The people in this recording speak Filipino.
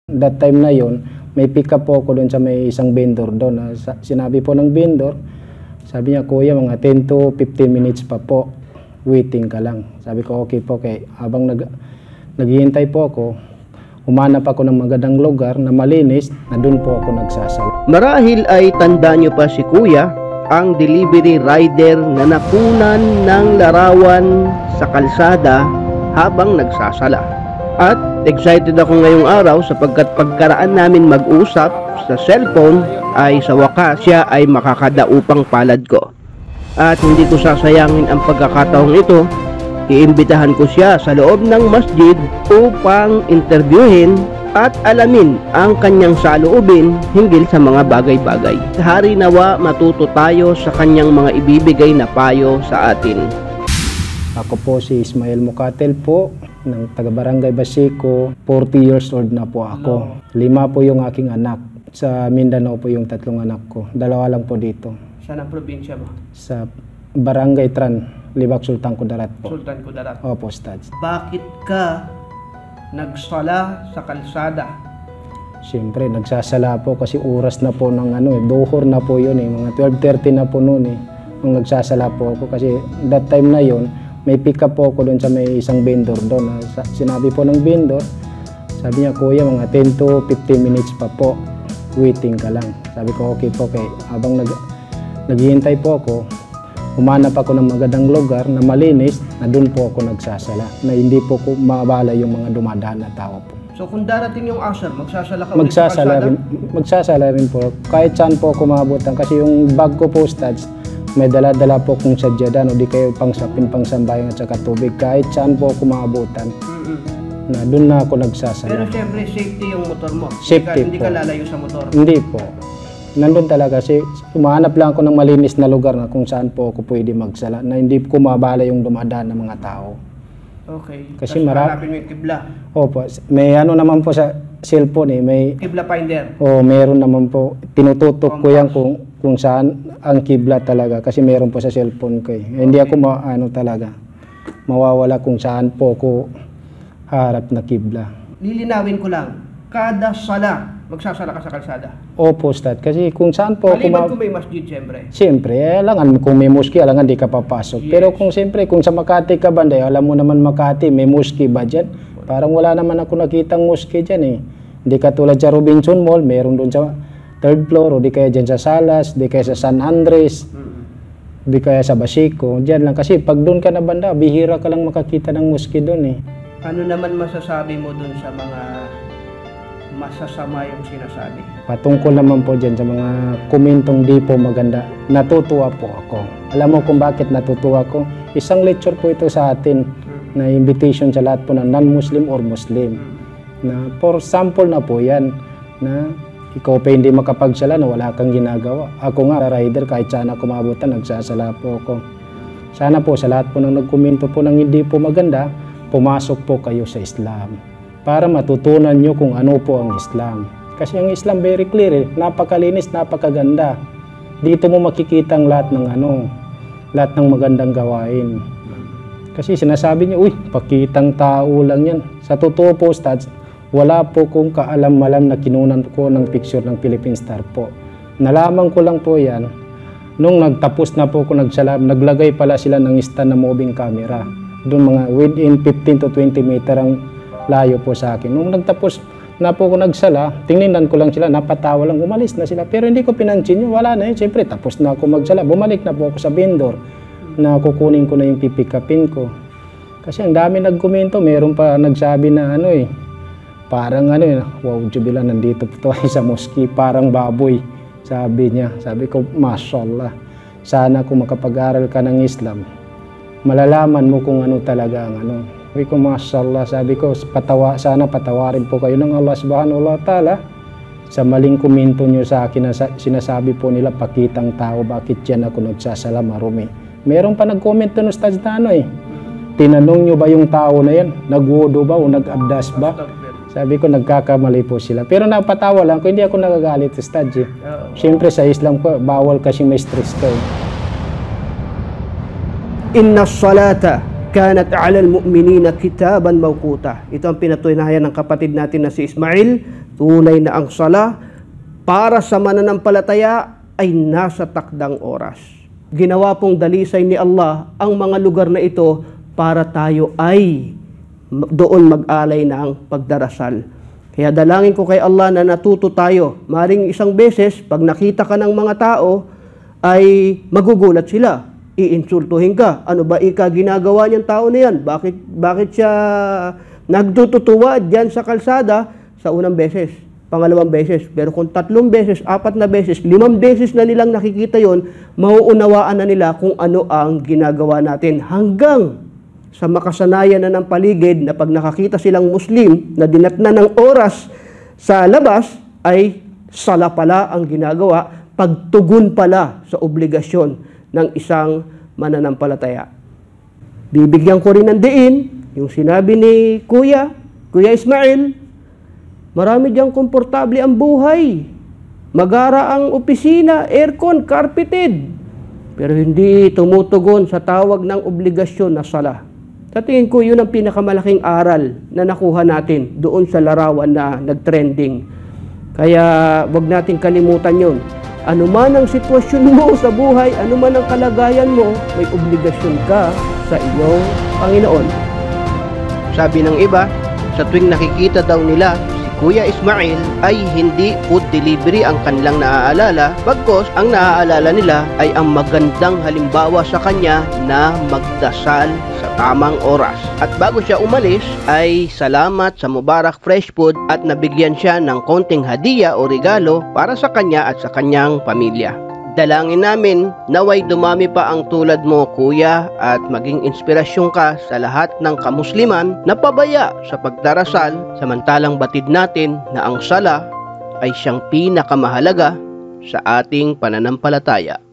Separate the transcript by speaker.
Speaker 1: That time na yon, may pick up po ako doon sa may isang vendor doon. Sinabi po ng vendor, sabi niya, kuya, mga 10 to 15 minutes pa po, waiting ka lang. Sabi ko, okay po, kay habang naghihintay po ako, humanap ako ng magandang lugar na malinis, na doon po ako nagsasala.
Speaker 2: Marahil ay tanda nyo pa si kuya, ang delivery rider na nakunan ng larawan sa kalsada habang nagsasala. At excited ako ngayong araw sapagkat pagkaraan namin mag-usap sa cellphone ay sa wakas siya ay makakadaupang palad ko. At hindi ko sasayangin ang pagkakataong ito, iimbitahan ko siya sa loob ng masjid upang interviewin at alamin ang kanyang saloobin hinggil sa mga bagay-bagay. Hari nawa matuto tayo sa kanyang mga ibibigay na payo sa atin.
Speaker 1: Ako po si Ismael Mukatel po, ng taga-Barangay Basico. 40 years old na po ako. 5 po yung aking anak. Sa Mindanao po yung 3 anak ko. 2 lang po dito.
Speaker 3: Saan ang probinsya mo?
Speaker 1: Sa Barangay Tran, Libak, Sultan Kudarat po.
Speaker 3: Sultan Kudarat.
Speaker 1: Opo, Stads.
Speaker 3: Bakit ka nagsala sa kalsada?
Speaker 1: Siyempre, nagsasala po kasi oras na po ng duhur na po yun mga 12:30 na po noon nung nagsasala po ako kasi that time na yun, may pick up po ako doon sa may isang vendor doon. Sinabi po ng vendor, sabi niya, kuya, mga 10 to 15 minutes pa po, waiting ka lang. Sabi ko, okay po, kay habang naghihintay po ako, humanap ako ng magandang lugar na malinis, na doon po ako nagsasala, na hindi po ko mabala yung mga dumadaan na tao po.
Speaker 3: So kung darating yung asar, magsasala ka
Speaker 1: magsasala rin po. Kahit saan po ako maabutan kasi yung bag ko po, Stads, may dala-dala po kung sadyadan o di kayo pangsambayan at saka tubig. Kahit saan po ako maabutan, na doon na ako nagsasala.
Speaker 3: Pero siyempre, safety yung motor mo.
Speaker 1: Safety
Speaker 3: hindi ka lalayo sa motor.
Speaker 1: Hindi po. Nandun talaga kasi umahanap lang ako ng malinis na lugar na kung saan po ako pwede magsala, na hindi ko mabala yung dumadaan ng mga tao.
Speaker 3: Okay.
Speaker 1: Kasi
Speaker 3: hanapin mo yung kibla.
Speaker 1: Opo. May naman po sa cellphone may
Speaker 3: Kibla finder.
Speaker 1: Meron naman po. Tinututok ko yan kung saan ang kibla talaga kasi meron po sa cellphone ko Hindi ako talaga mawawala kung saan po ako harap na kibla.
Speaker 3: Lilinawin ko lang, kada sala, magsasala ka sa kalsada.
Speaker 1: Opo, Stad. Kasi kung saan po
Speaker 3: maliban kung may masjid, siyempre.
Speaker 1: Siyempre, alangan kung may mosque, alangan di ka papasok. Yes. Pero kung siyempre, kung sa Makati ka ba, alam mo naman Makati, may mosque ba dyan? Parang wala naman ako nakitang mosque dyan Hindi katulad sa Robinson Mall, meron doon sa 3rd floor, o di kaya dyan sa Salas, di kaya sa San Andres, di kaya sa Basico. Dyan lang. Kasi pag doon ka na banda, bihira ka lang makakita ng mosque doon
Speaker 3: Ano naman masasabi mo doon sa mga masasama yung sinasabi?
Speaker 1: Patungkol naman po dyan sa mga komentong di po maganda, natutuwa po ako. Alam mo kung bakit natutuwa ko? Isang lecture po ito sa atin na invitation sa lahat po ng non-Muslim or Muslim. Na for sample na po yan, na ikaw pa hindi makapagsala na wala kang ginagawa. Ako nga, rider, kahit saan ako maabutan, nagsasala po ako. Sana po sa lahat po ng nagkomento po ng hindi po maganda, pumasok po kayo sa Islam para matutunan nyo kung ano po ang Islam. Kasi ang Islam very clear napakalinis, napakaganda. Dito mo makikita ang lahat ng lahat ng magandang gawain. Kasi sinasabi niyo, uy, pakitang tao lang yan. Sa totoo po, Stads, wala po kong kaalam-malam na kinunan ko ng picture ng Philippine Star po. Nalaman ko lang po yan nung nagtapos na po ako nagsalam, naglagay pala sila ng stand na moving camera. Doon mga within 15 to 20 meter ang layo po sa akin. Nung nagtapos na po ako nagsala, tingnan ko lang sila, napatawa lang, umalis na sila. Pero hindi ko pinansin yun, wala na Siyempre, tapos na ako magsala. Bumalik na po ako sa vendor na kukunin ko na yung pipikapin ko. Kasi ang dami nagkomento, meron pa nagsabi na parang wow, Jubilan, nandito po tayo sa mosque, parang baboy. Sabi niya, sabi ko, mashallah, sana kung makapag-aral ka ng Islam, malalaman mo kung ano talaga ang Sabi ko, mashallah, sabi ko, sana patawarin po kayo ng Allah subhanahu wa ta'ala sa maling komento nyo sa akin na sinasabi po nila, pakitang tao, bakit yan ako nagsasala marumi. Meron pa nag-comment doon, Ustaz, na tinanong nyo ba yung tao na yan, nag-wudo ba o nag-abdas ba? Sabi ko, nagkakamali po sila. Pero napatawa lang ko, hindi ako nagagalit, Ustaz. Siyempre sa Islam ko, bawal kasi may stress ka
Speaker 2: Inna salata kanat 'alal mu'minina kitaban mawquta. Ito ang pinatunayan ng kapatid natin na si Ismail Tunay na ang sala para sa mananampalataya ay nasa takdang oras. Ginawa pong dalisay ni Allah ang mga lugar na ito para tayo ay doon mag-alay ng pagdarasal. Kaya dalangin ko kay Allah na natuto tayo. Maring isang beses, pag nakita ka ng mga tao, ay magugulat sila. Iinsultuhin ka. Ano ba ginagawa niyang tao na yan? Bakit siya nagtutuwa dyan sa kalsada sa unang beses, pangalawang beses? Pero kung 3 beses, 4 na beses, 5 beses na nilang nakikita yon, mauunawaan na nila kung ano ang ginagawa natin. Hanggang sa makasanayan na ng paligid na pag nakakita silang Muslim na dinatna ng oras sa labas, ay sala pala ang ginagawa, pagtugon pala sa obligasyon ng isang mananampalataya. Bibigyan ko rin ng diin yung sinabi ni Kuya Ismail. Marami diyang komportable ang buhay. Magara ang opisina, aircon, carpeted. Pero hindi tumutugon sa tawag ng obligasyon na sala. Sa tingin ko, yun ang pinakamalaking aral na nakuha natin doon sa larawan na nag-trending. Kaya wag natin kalimutan yun. Ano man ang sitwasyon mo sa buhay, ano man ang kalagayan mo, may obligasyon ka sa iyong Panginoon.
Speaker 3: Sabi ng iba, sa tuwing nakikita daw nila Kuya Ismail ay hindi food delivery ang kanilang naaalala, bagkus ang naaalala nila ay ang magandang halimbawa sa kanya na magdasal sa tamang oras. At bago siya umalis ay salamat sa Mubarak Fresh Food at nabigyan siya ng konting hadiya o regalo para sa kanya at sa kanyang pamilya. Dalangin namin naway dumami pa ang tulad mo, Kuya, at maging inspirasyon ka sa lahat ng kamusliman na pabaya sa pagdarasal, samantalang batid natin na ang sala ay siyang pinakamahalaga sa ating pananampalataya.